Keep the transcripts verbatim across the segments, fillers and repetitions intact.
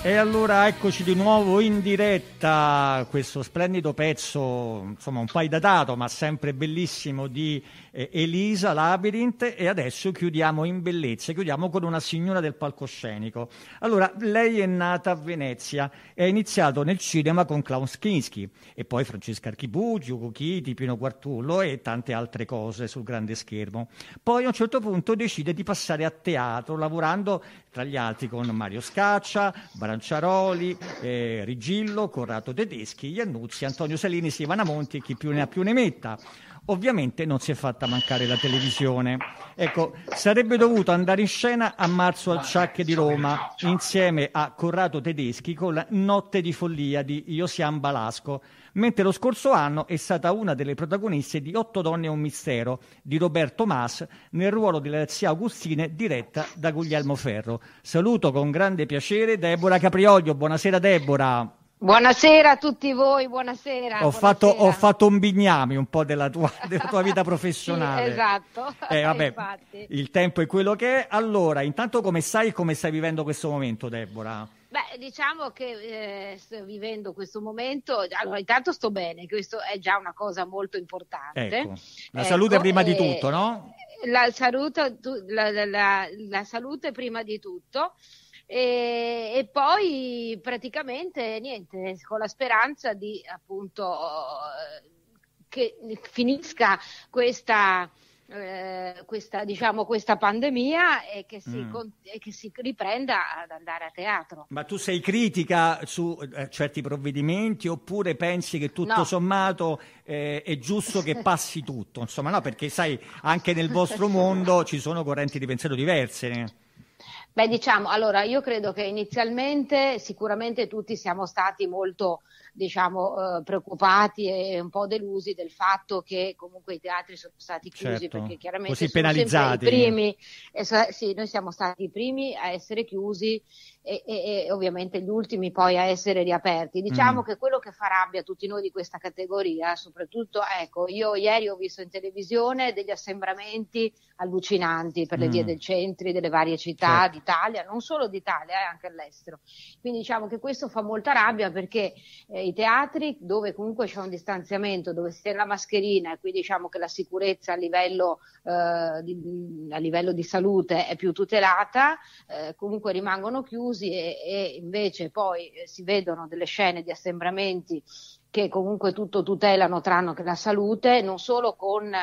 E allora eccoci di nuovo in diretta, questo splendido pezzo, insomma un po' datato ma sempre bellissimo di eh, Elisa Labyrinth, e adesso chiudiamo in bellezza, chiudiamo con una signora del palcoscenico. Allora, lei è nata a Venezia e ha iniziato nel cinema con Klaus Kinski e poi Francesca Archibugi, Ugo Chiti, Pino Quartullo e tante altre cose sul grande schermo. Poi a un certo punto decide di passare a teatro, lavorando tra gli altri con Mario Scaccia, Branciaroli, eh, Rigillo, Corrado Tedeschi, Iannuzzi, Antonio Salini, Silvana Monti e chi più ne ha più ne metta. Ovviamente non si è fatta mancare la televisione. Ecco, sarebbe dovuto andare in scena a marzo al Ciak di Roma insieme a Corrado Tedeschi con la Notte di follia di Josiane Balasco, mentre lo scorso anno è stata una delle protagoniste di Otto donne e un mistero di Roberto Mas nel ruolo della zia Augustine, diretta da Guglielmo Ferro. Saluto con grande piacere Deborah Caprioglio. Buonasera Deborah. Buonasera a tutti voi, buonasera. Ho, buonasera. Fatto, ho fatto un bignami un po' della tua, della tua vita professionale. Sì, esatto. Eh, vabbè, Infatti. Il tempo è quello che è. Allora, intanto come stai e come stai vivendo questo momento, Deborah? Beh, diciamo che eh, sto vivendo questo momento, allora intanto sto bene, questo è già una cosa molto importante. Ecco, la ecco, salute prima eh, di tutto, no? La salute, la, la, la, la salute prima di tutto. E, e poi praticamente niente, con la speranza di appunto che finisca questa eh, questa diciamo questa pandemia e che si, Mm. e che si riprenda ad andare a teatro. Ma tu sei critica su eh, certi provvedimenti oppure pensi che tutto No. sommato eh, è giusto che passi tutto? Insomma, no, perché sai, anche nel vostro mondo ci sono correnti di pensiero diverse. Beh, diciamo, allora io credo che inizialmente sicuramente tutti siamo stati molto, diciamo, eh, preoccupati e un po' delusi del fatto che comunque i teatri sono stati chiusi, Certo. perché chiaramente Così sono penalizzati. sempre i primi, eh, so- sì, noi siamo stati i primi a essere chiusi e, e- e ovviamente gli ultimi poi a essere riaperti. Diciamo Mm. che quello che fa rabbia a tutti noi di questa categoria, soprattutto, ecco, io ieri ho visto in televisione degli assembramenti allucinanti per le Mm. vie del centro delle varie città Certo. d'Italia, non solo d'Italia, eh, anche all'estero. Quindi diciamo che questo fa molta rabbia perché eh, i teatri dove comunque c'è un distanziamento, dove si tiene la mascherina e quindi diciamo che la sicurezza a livello, eh, di, a livello di salute è più tutelata, eh, comunque rimangono chiusi e, e invece poi eh, si vedono delle scene di assembramenti che comunque tutto tutelano tranne che la salute, non solo con,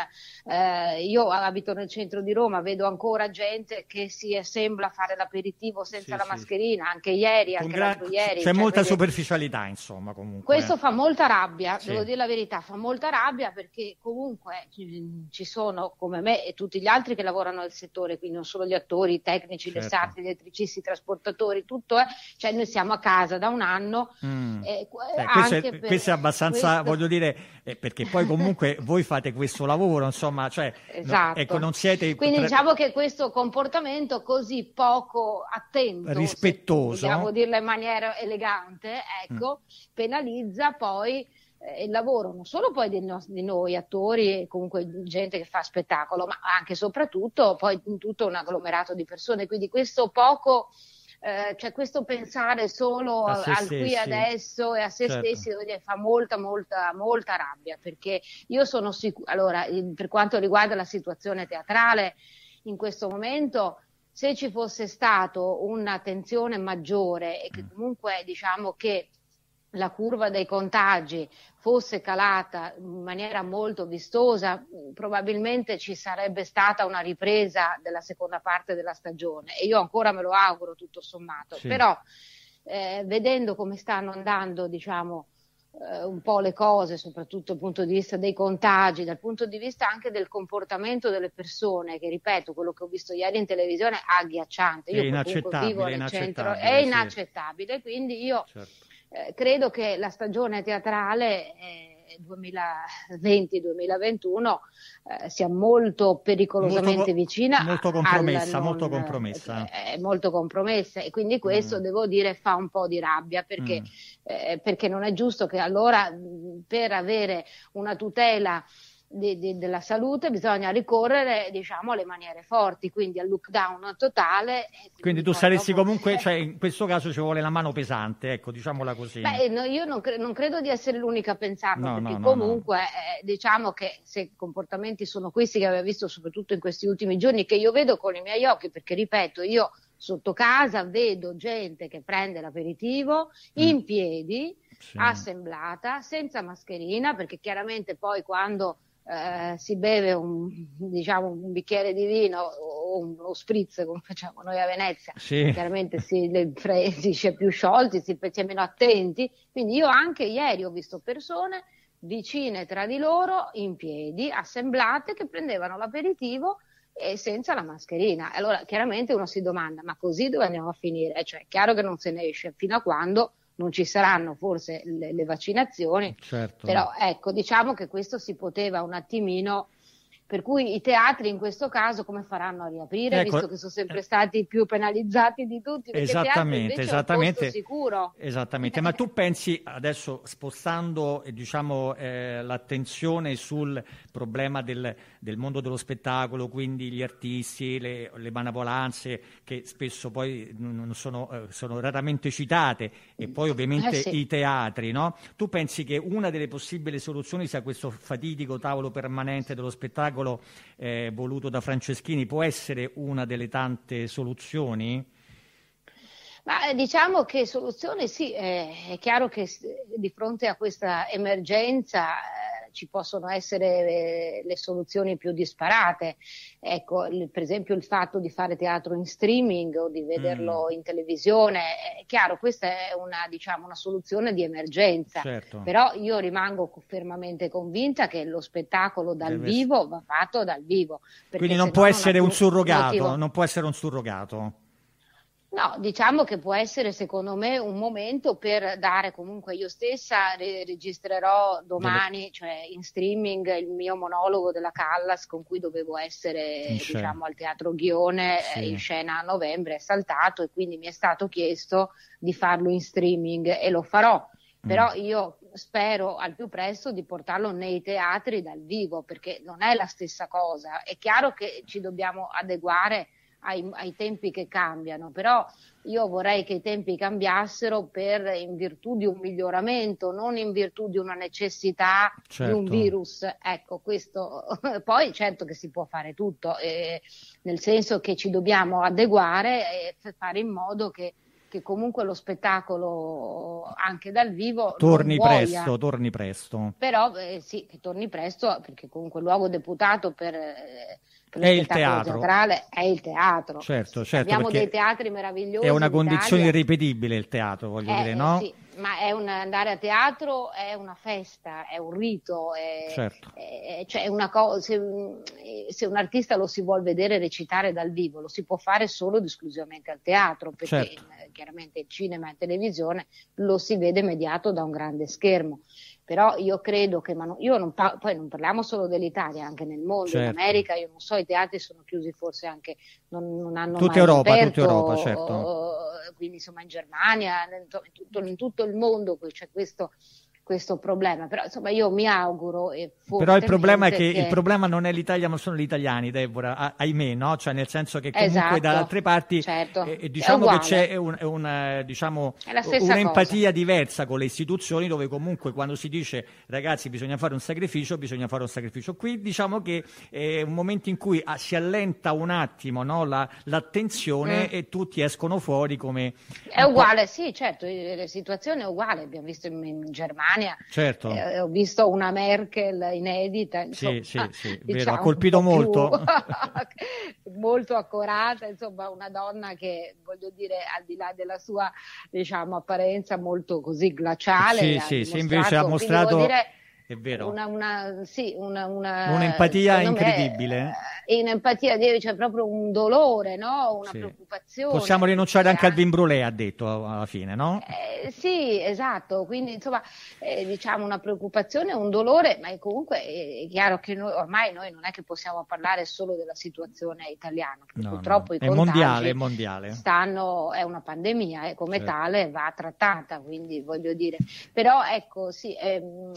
eh, io abito nel centro di Roma, vedo ancora gente che si assembla a fare l'aperitivo senza Sì, la sì. mascherina, anche ieri, Con anche gran- l'altro ieri. C'è cioè, molta vede- superficialità, insomma, comunque. Questo fa molta rabbia, Sì. devo dire la verità, fa molta rabbia perché comunque ci ci sono come me e tutti gli altri che lavorano nel settore, quindi non solo gli attori, i tecnici, le Certo. sarti, gli elettricisti, i trasportatori, tutto è, cioè noi siamo a casa da un anno. Mm. eh, Eh, questo, anche è, per questo è abbastanza, questo- voglio dire, eh, perché poi comunque voi fate questo lavoro, insomma, cioè, no, Esatto. ecco, non siete Quindi tra- diciamo che questo comportamento così poco attento, Rispettoso. se vogliamo dirlo in maniera elegante, ecco, penalizza poi eh, il lavoro non solo poi dei nos- di noi attori e comunque di gente che fa spettacolo, ma anche e soprattutto poi in tutto un agglomerato di persone. Quindi questo poco eh, cioè questo pensare solo A se al qui e stessi. adesso e a se Certo. stessi devo dire, fa molta molta molta rabbia, perché io sono sicura, allora il- per quanto riguarda la situazione teatrale in questo momento, se ci fosse stato un'attenzione maggiore e che comunque diciamo che la curva dei contagi fosse calata in maniera molto vistosa, mh, probabilmente ci sarebbe stata una ripresa della seconda parte della stagione e io ancora me lo auguro tutto sommato, Sì. però eh, vedendo come stanno andando, diciamo, eh, un po' le cose, soprattutto dal punto di vista dei contagi, dal punto di vista anche del comportamento delle persone, che ripeto, quello che ho visto ieri in televisione è agghiacciante. È Io comunque inaccettabile, vivo nel centro, inaccettabile, è sì. inaccettabile, quindi io Certo. eh, credo che la stagione teatrale eh, duemilaventi duemilaventuno eh, sia molto pericolosamente Molto co- vicina molto compromessa, al non- molto compromessa. eh, è molto compromessa e quindi questo Mm. devo dire fa un po' di rabbia perché, Mm. eh, perché non è giusto che allora mh, per avere una tutela di, di, della salute bisogna ricorrere, diciamo, alle maniere forti, quindi al lockdown totale. Quindi, quindi tu saresti dopo... comunque, cioè in questo caso ci vuole la mano pesante, ecco, diciamola così. Beh, no, io non, cre- non credo di essere l'unica a pensarlo, no, perché no, no, comunque no. Eh, diciamo che se i comportamenti sono questi che abbiamo visto soprattutto in questi ultimi giorni, che io vedo con i miei occhi, perché ripeto, io sotto casa vedo gente che prende l'aperitivo mm. in piedi, sì. assemblata, senza mascherina, perché chiaramente poi quando eh, si beve un, diciamo, un bicchiere di vino o uno spritz come facciamo noi a Venezia, sì. chiaramente si, le, si è più sciolti, si, si è meno attenti, quindi io anche ieri ho visto persone vicine tra di loro in piedi, assemblate, che prendevano l'aperitivo e senza la mascherina. Allora chiaramente uno si domanda, ma così dove andiamo a finire? Cioè è chiaro che non se ne esce fino a quando non ci saranno forse le, le vaccinazioni, certo. Però ecco, diciamo che questo si poteva un attimino, per cui i teatri in questo caso come faranno a riaprire, ecco, visto che sono sempre stati più penalizzati di tutti, perché esattamente, teatri esattamente, è un posto sicuro. Esattamente, ma tu pensi, adesso spostando diciamo, eh, l'attenzione sul problema del, del mondo dello spettacolo, quindi gli artisti, le, le manovalanze che spesso poi non sono, eh, sono raramente citate, e poi ovviamente eh sì. i teatri, no? Tu pensi che una delle possibili soluzioni sia questo fatidico tavolo permanente dello spettacolo Eh, voluto da Franceschini? Può essere una delle tante soluzioni? Ma diciamo che soluzioni sì, eh, è chiaro che di fronte a questa emergenza eh, ci possono essere eh, le soluzioni più disparate. Ecco, il, per esempio il fatto di fare teatro in streaming o di vederlo mm. in televisione, è chiaro, questa è una, diciamo, una soluzione di emergenza, certo. Però io rimango fermamente convinta che lo spettacolo dal Deve vivo essere... va fatto dal vivo. Quindi non può essere un surrogato, non può essere un surrogato. No, diciamo che può essere secondo me un momento per dare, comunque io stessa re- registrerò domani, Dove... cioè in streaming, il mio monologo della Callas con cui dovevo essere diciamo al Teatro Ghione sì. in scena a novembre, è saltato e quindi mi è stato chiesto di farlo in streaming e lo farò, mm. però io spero al più presto di portarlo nei teatri dal vivo, perché non è la stessa cosa. È chiaro che ci dobbiamo adeguare Ai, ai tempi che cambiano, però io vorrei che i tempi cambiassero per in virtù di un miglioramento, non in virtù di una necessità certo. di un virus. Ecco, questo poi certo che si può fare tutto, eh, nel senso che ci dobbiamo adeguare e fare in modo che che comunque lo spettacolo anche dal vivo torni non presto, torni presto. Però eh, sì, che torni presto, perché comunque il luogo deputato per eh, è il teatro teatrale è il teatro. Certo, certo, abbiamo dei teatri meravigliosi. È una in condizione Italia. irripetibile il teatro, voglio eh, dire, no? Sì, ma è un, andare a teatro è una festa, è un rito, è, certo. è, cioè una cosa, se, se un artista lo si vuol vedere recitare dal vivo, lo si può fare solo ed esclusivamente al teatro, perché certo. in, chiaramente il cinema e televisione lo si vede mediato da un grande schermo. Però io credo che, ma no, io non pa- poi non parliamo solo dell'Italia, anche nel mondo, certo. in America, io non so, i teatri sono chiusi forse anche, non, non hanno tutta mai Europa, aperto, tutta Europa, certo. Quindi insomma in Germania, in tutto, in tutto il mondo c'è questo, questo problema, però insomma io mi auguro e però il problema è che, che il problema non è l'Italia ma sono gli italiani, Deborah, ah, ahimè, no? Cioè nel senso che comunque esatto, da altre parti certo. eh, diciamo che c'è un, un, diciamo, un'empatia cosa. diversa con le istituzioni, dove comunque quando si dice ragazzi bisogna fare un sacrificio, bisogna fare un sacrificio. Qui diciamo che è un momento in cui ah, si allenta un attimo, no? La, l'attenzione mm. e tutti escono fuori come... È uguale, sì, certo, la situazione è uguale, abbiamo visto in, in Germania. Certo. Eh, ho visto una Merkel inedita, insomma, sì, sì, sì, diciamo, vero, ha colpito molto. Più, molto accurata, insomma, una donna che, voglio dire, al di là della sua, diciamo, apparenza molto così glaciale. Sì, sì, sì, invece ha mostrato... Dire, è vero. Una, una, sì, una, una, un'empatia incredibile. Me, in empatia c'è proprio un dolore, no? Una sì. preoccupazione. Possiamo rinunciare anche al vin brûlé, ha detto alla fine, no? Eh, sì, esatto. Quindi insomma, eh, diciamo una preoccupazione, un dolore, ma comunque è chiaro che noi, ormai noi non è che possiamo parlare solo della situazione italiana, perché no, purtroppo no. i è contagi mondiale, è mondiale. stanno, è una pandemia e come certo. tale va trattata, quindi voglio dire. Però ecco, sì. Ehm,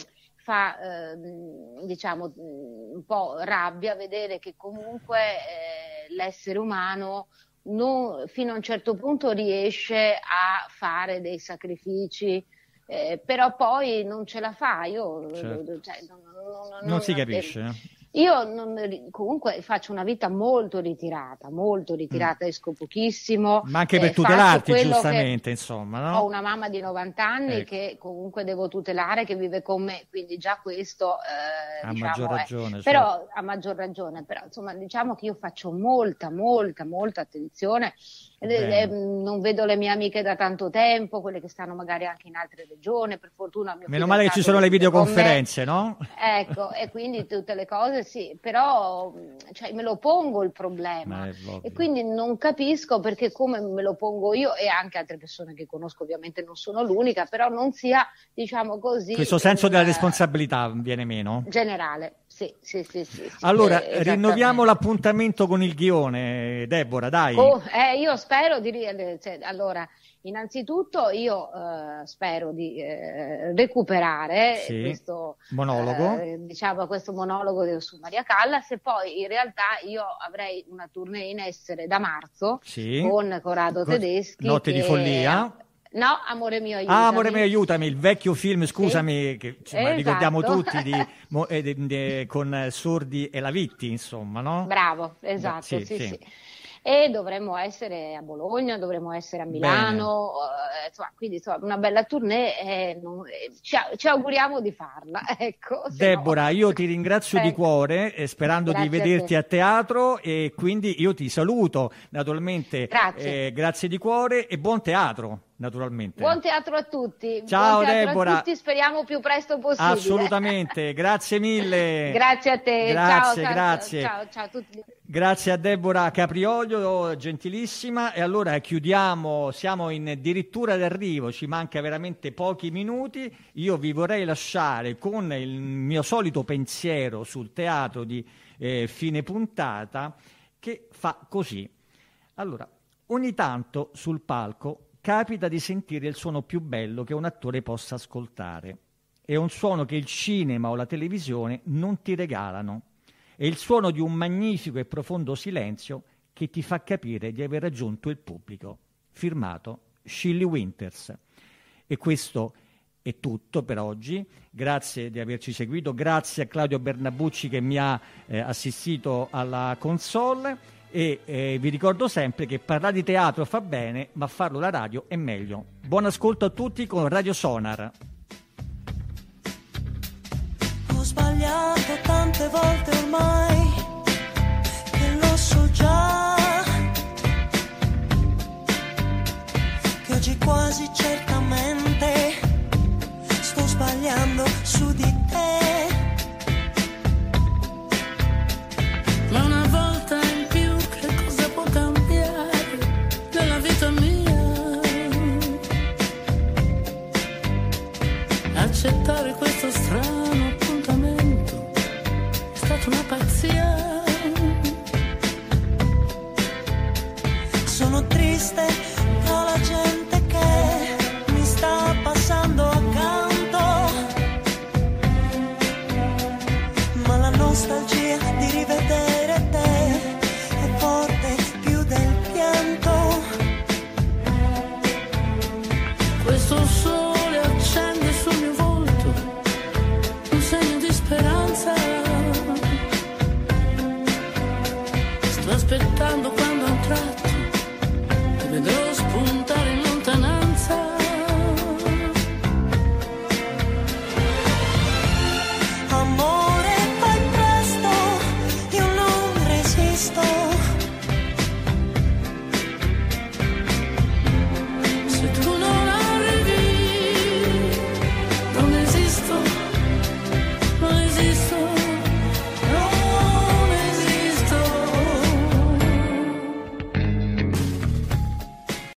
fa eh, diciamo un po' rabbia vedere che comunque eh, l'essere umano non, fino a un certo punto riesce a fare dei sacrifici, eh, però poi non ce la fa. Io certo. cioè, non, non, non, non si non, capisce. Eh. Io non, comunque faccio una vita molto ritirata, molto ritirata, mm. esco pochissimo. Ma anche per eh, tutelarti, giustamente, insomma, no? Ho una mamma di novanta anni ecco. che comunque devo tutelare, che vive con me, quindi già questo eh, a diciamo, maggior ragione. Eh, cioè. Però a maggior ragione, però insomma diciamo che io faccio molta, molta, molta attenzione. Eh, non vedo le mie amiche da tanto tempo, quelle che stanno magari anche in altre regioni, per fortuna. Mio Meno male che ci sono le videoconferenze, no? Ecco, e quindi tutte le cose sì, però cioè, me lo pongo il problema e quindi non capisco perché come me lo pongo io e anche altre persone che conosco, ovviamente non sono l'unica, però non sia, diciamo così... Questo senso un, della responsabilità viene meno? Generale. Sì, sì, sì, sì, sì, allora, eh, rinnoviamo l'appuntamento con il Ghione, Deborah, dai. Oh, eh, io spero di... Cioè, allora, innanzitutto io eh, spero di eh, recuperare sì, questo monologo, eh, diciamo, questo monologo su Maria Callas, e poi in realtà io avrei una tournée in essere da marzo sì. con Corrado Tedeschi. Notte che... di follia. No, Amore mio aiutami. Ah, Amore mio aiutami, il vecchio film, scusami, sì. che insomma, esatto. ricordiamo tutti di, mo, eh, de, de, con Sordi e Lavitti, insomma, no? Bravo, esatto, sì, sì. sì. sì. E dovremmo essere a Bologna, dovremmo essere a Milano, eh, insomma, quindi insomma, una bella tournée, eh, non, eh, ci, ci auguriamo di farla. Ecco, Deborah, no... io ti ringrazio eh. di cuore, eh, sperando grazie di vederti a, a teatro, e quindi io ti saluto, naturalmente, grazie, eh, grazie di cuore e buon teatro. Naturalmente. Buon teatro a tutti. Ciao Buon teatro Deborah. a tutti, speriamo più presto possibile. Assolutamente, grazie mille. Grazie a te. Grazie, ciao, grazie. Ciao, ciao a tutti. Grazie a Deborah Capriolio, gentilissima. E allora chiudiamo, siamo in addirittura d'arrivo, ci manca veramente pochi minuti. Io vi vorrei lasciare con il mio solito pensiero sul teatro di eh, fine puntata, che fa così. Allora, ogni tanto sul palco capita di sentire il suono più bello che un attore possa ascoltare. È un suono che il cinema o la televisione non ti regalano. È il suono di un magnifico e profondo silenzio che ti fa capire di aver raggiunto il pubblico. Firmato Shelley Winters. E questo è tutto per oggi. Grazie di averci seguito. Grazie a Claudio Bernabucci che mi ha eh, assistito alla console. E eh, vi ricordo sempre che parlare di teatro fa bene, ma farlo alla radio è meglio. Buon ascolto a tutti con Radio Sonar. Ho sbagliato tante volte ormai, che lo so già, che oggi quasi certamente sto sbagliando su di te. Ma una volta in più che cosa può cambiare nella vita mia? Accettare questo strano appuntamento è stata una pazzia. Sono triste per la gente che mi sta passando accanto, ma la nostalgia di rivedere te è forte più del pianto. Questo sole accende sul mio volto un segno di speranza. Sto aspettando quando a un tratto ti vedrò spuntare